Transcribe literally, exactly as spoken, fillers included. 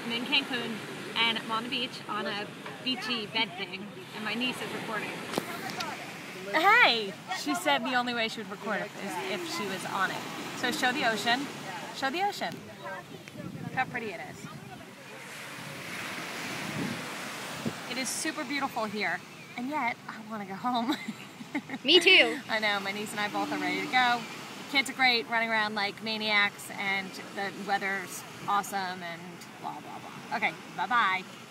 I'm in Cancun and I'm on the beach on a beachy bed thing, and my niece is recording. Hey! She said the only way she would record it is if she was on it. So show the ocean. Show the ocean. Look how pretty it is. It is super beautiful here, and yet I want to go home. Me too. I know, my niece and I both are ready to go. The kids are great, running around like maniacs, and the weather's awesome, and blah, blah, blah. Okay, bye-bye.